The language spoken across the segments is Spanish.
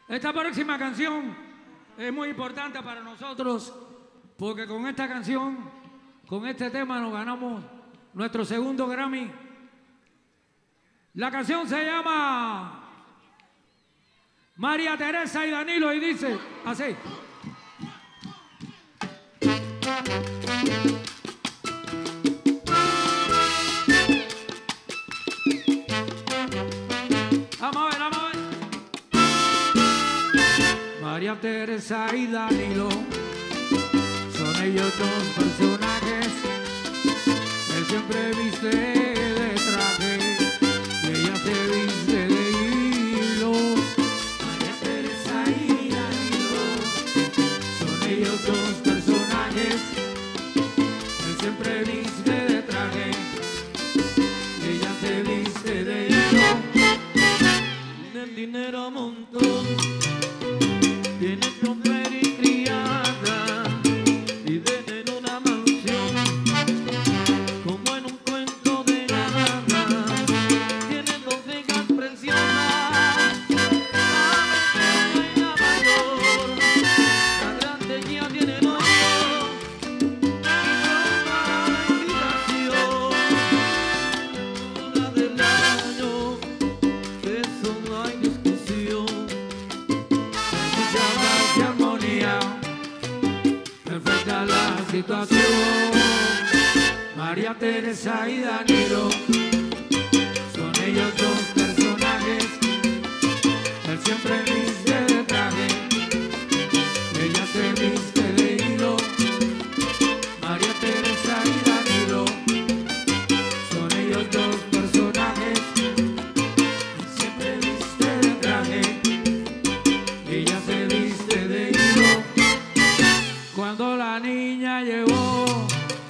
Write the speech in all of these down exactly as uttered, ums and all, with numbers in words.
Esta próxima canción es muy importante para nosotros porque con esta canción, con este tema nos ganamos nuestro segundo Grammy. La canción se llama María Teresa y Danilo y dice así. Vamos a ver, vamos a ver. María Teresa y Danilo son ellos dos personajes que siempre viste de traje y ella se viste de hilo. María Teresa y Danilo son ellos dos personajes que siempre viste de traje y ella se viste de hilo. Tienen dinero a montón, tienen chofer y criada y viven en una mansión como en un cuento de hadas. Tienen dos hijas preciosas, la mayor, la grande ya tiene novio y toma la invitación una del año. De eso no hay discusión. De armonía perfecta la situación. María Teresa y Danilo son ellos dos personajes. Él siempre viste de traje, ella se viste de hilo. María Teresa y Danilo son ellos dos personajes. Él siempre viste de traje, ella se viste de hilo. Cuando la niña llegó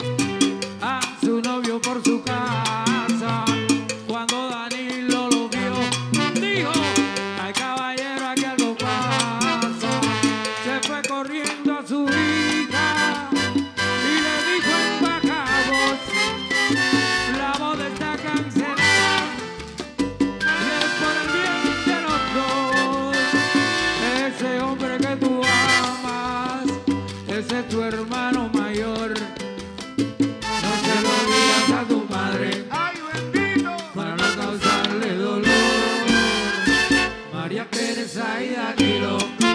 a su novio por su casa, cuando Danilo lo vio, dijo: ay caballero, aquí algo pasa. Se fue corriendo a su hija y le dijo en baja voz: la boda está cancelada y es por el bien de los dos. Ese hombre que tú amas, ese es tu hermano mayor. No se lo digas a tu madre, ¡Ay, bendito! para no causarle dolor. María Teresa y Danilo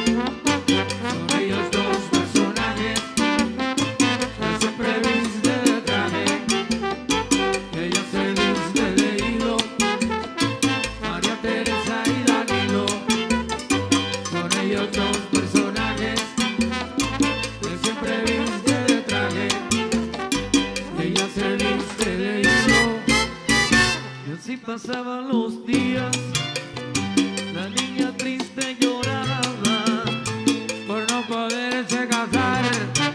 son ellos dos personajes. Él siempre viste de traje, ella se viste de hilo. María Teresa y Danilo son ellos dos personajes. Él siempre viste de traje, ella se viste de hilo. Y así pasaban los días, la niña triste lloraba por no poderse casar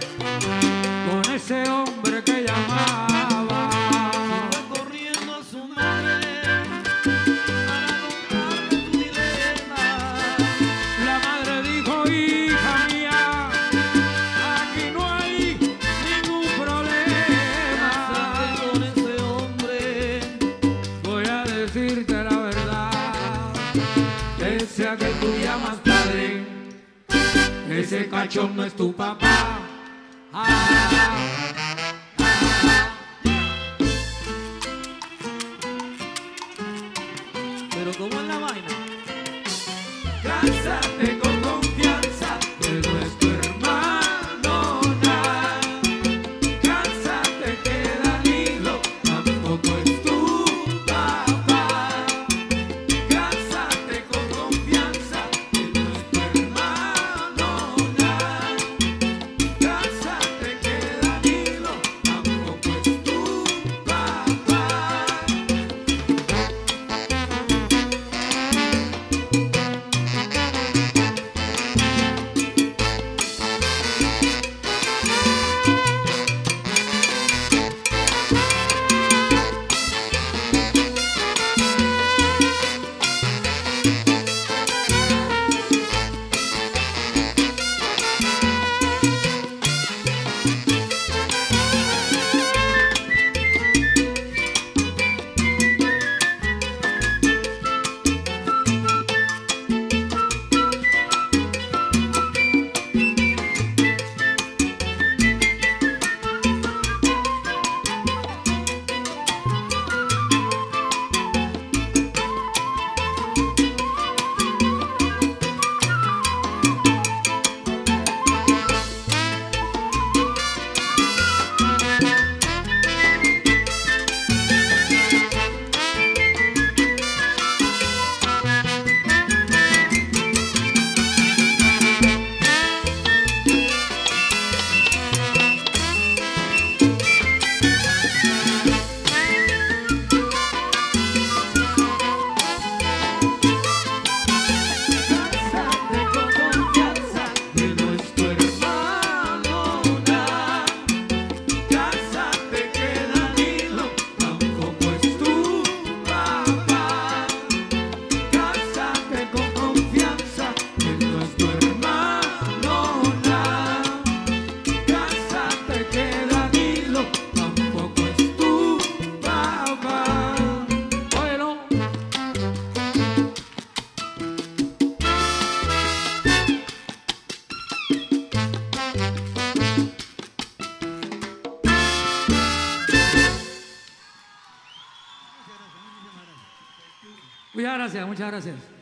con ese hombre que llamaba. Fue corriendo a su madre para contarle su dilema. La madre dijo: hija mía, aquí no hay ningún problema. Cásate con ese hombre, voy a decirte la verdad. Ese a que tú llamas padre, ese cachón no es tu papá. Ah, ah, ah. Pero ¿cómo es la vaina? Cásate con confianza, que no es tu hermano, nada. Cásate que Danilo tampoco es tu papá. Cásate con confianza, que no es tu hermano, nada. Cásate que Danilo tampoco es tu papá. Muchas gracias, muchas gracias.